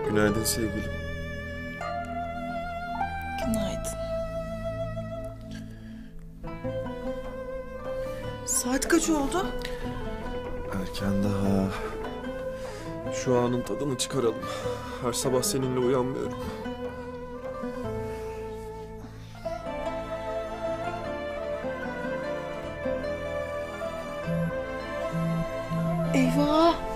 Günaydın sevgilim. Günaydın. Saat kaç oldu? Erken daha. Şu anın tadını çıkaralım. Her sabah seninle uyanmıyorum. Eyvah!